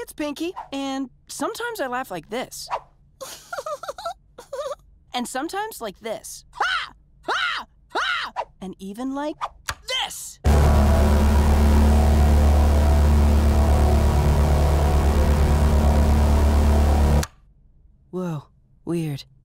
it's Pinky, and sometimes I laugh like this. And sometimes like this. Ha! Ha! Ha! And even like this. Whoa, weird.